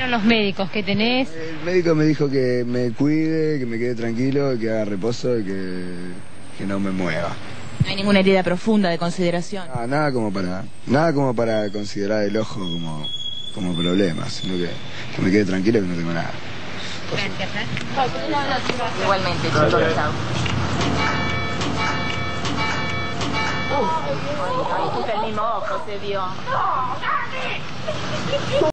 ¿Vieron los médicos que tenés? El médico me dijo que me cuide, que me quede tranquilo, que haga reposo y que no me mueva. No hay ninguna herida profunda de consideración. Nada como para considerar el ojo como problema, sino que me quede tranquilo, que no tengo nada. Gracias, Igualmente, chicos, chao. Justo el mismo ojo se vio.